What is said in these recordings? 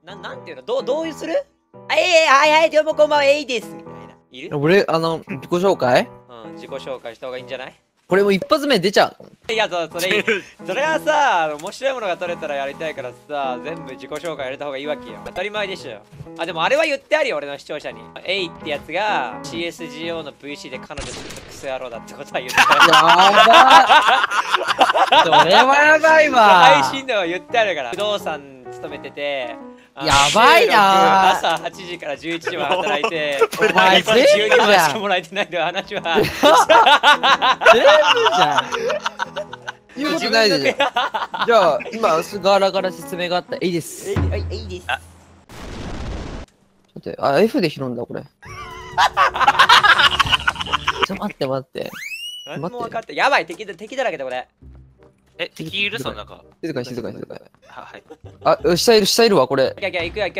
なんていうの、どうする？はいはい、どうもこんばんは、エイですみたいな。いる？ 俺、自己紹介うん、自己紹介した方がいいんじゃない？ これも一発目出ちゃう。 いや、それはさ、面白いものが取れたらやりたいからさ、全部自己紹介やれた方がいいわけよ。当たり前でしょ。あ、でもあれは言ってあるよ、俺の視聴者に。エイってやつが CSGO の VC で彼女作ったクソ野郎だってことは言ってある。 やばい。それはやばいわ。 配信では言ってあるから。不動産勤めてて、 やばいな。 朝8時から11時まで働いて、 お前今12万しかもらえてないという話は。 全部じゃん。言うことないでしょ。じゃあ、今、ガラガラ説明があった。いいです。 はい、いいです。 待って、F で拾うんだ、これ。待って。 何も分かって。やばい、敵だらけだ、これ。 敵いるその中。 静かに。 はい。 下いるわ、これ。 行くよ。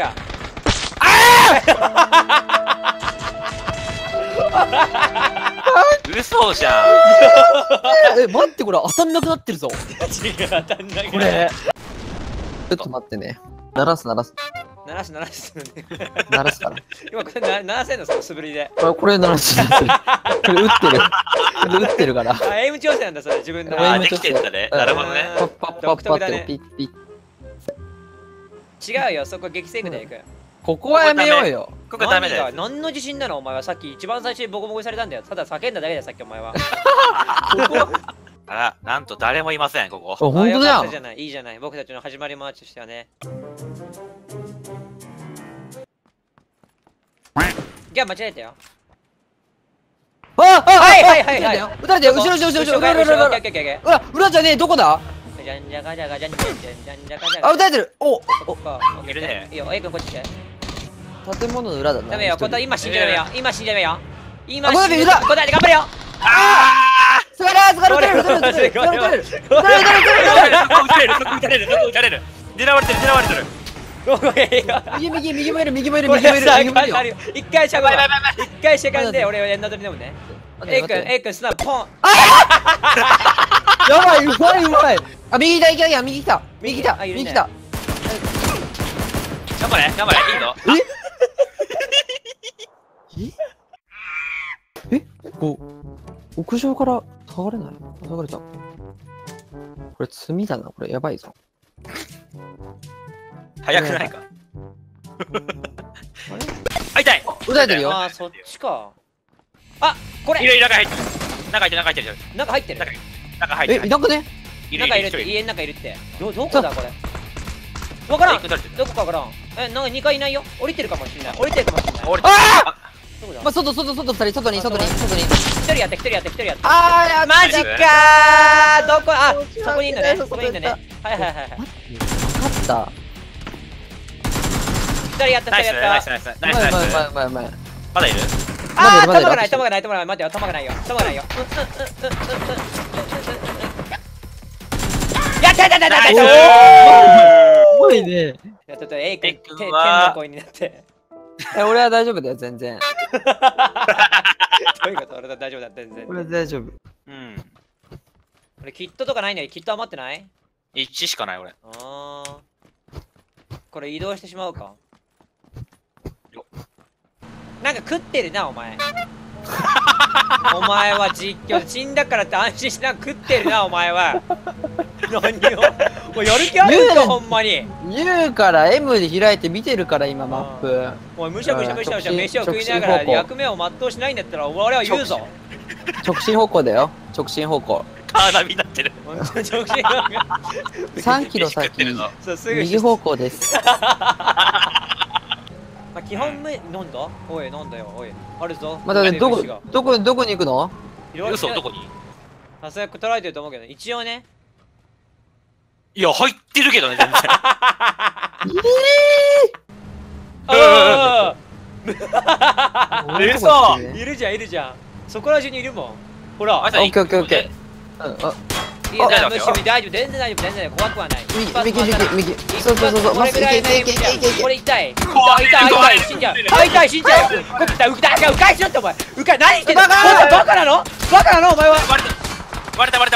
嘘じゃん。 待って、これ当たんなくなってるぞ。 違う、当たんない。 これ。ちょっと待ってね。鳴らす。 鳴らす。 鳴らすから。 今これ鳴らせんの、その素振りで。 これ鳴らす。これ打ってるから。 エイム調整なんだ、それ、自分の。 できてんだね。なるほどね。 パッってピッ。 違うよ、そこ激戦区で行く。 ここはやめようよ。 ここダメだよ。 何の自信なのお前は。さっき一番最初にボコボコにされたんだよ。ただ叫んだだけだよ、さっきお前は。 あら、なんと誰もいません、ここ。 本当だよ。 いいじゃない。僕たちの始まりマーチとしてはね。じゃあ間違えたよ。はい。 撃たれてよ。後ろ。裏じゃねえ、どこだ？ じゃんじゃかじゃかじゃんじゃか。 撃たれてる。 いるね。いいよ、A君こっち来て。 建物の裏だな。 ダメよ、今死んじゃダメよ。今死んじゃダメよ。今死んじゃダメ。 答えて頑張れよ。 すがる。 そこ撃たれる。狙われてる。 右もいる。 一回しゃがんで、俺はエンダー取り飲むね。A君スナップポン。 やばい、うまい。あ、右来た。 頑張れ、いいぞ。 屋上から下がれない？下がれた。これ罪だな、これやばいぞ。 早くないか。あ、痛い。 撃たれてるよ。 あ、そっちか。あ、これ。 中入ってる。 中入ってる。 いなくね？ 中いるって、家の中いるって。どこだこれ。わからん。どこかわからん。なんか2階いないよ。降りてるかもしれない。 ああ！外2人、外に。 一人やって。 ああ、 マジかー。どこ？あ、そこにいんのね。はい。分かった。 2人やった。 ナイス。まだいる？ あー、弾がない。待てよ、弾がないよ。やった。 すごいね。 ちょっと A 君、天の声になって。 俺は大丈夫だよ、全然。 どういうこと？俺は大丈夫だ、全然。 俺は大丈夫。 俺キットとかないのに、キット余ってない？ 1 しかない、俺。 これ移動してしまうか。なんか食ってるな、お前。お前は実況死んだからって安心してなんか食ってるな、お前は。何をもうやる気あるんか、ほんまに。 言うから M で開いて見てるから今マップ。 おい、むしゃ飯を食いながら役目を全うしないんだったら俺は言うぞ。 直進方向だよ、直進方向。 カーナビになってる。 3キロ先、右方向です。 基本飲んだ？おい、飲んだよ、おい。あるぞ。 まだどこに行くの？ 嘘、どこに？ さすが捉えてると思うけど、一応ね。 いや、入ってるけどね、全然。嘘！ いるじゃん。そこら中にいるもん。ほら。 オッケー。 いや、大丈夫、全然大丈夫、怖くはない。 右。そう。 これぐらいのこれ痛い、死んじゃう。うかいしろってお前。何してんの？バカなのお前は。 割れた。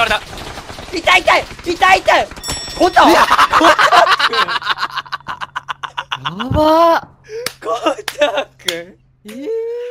痛い。ほんと。 ばこうちゃんくんえー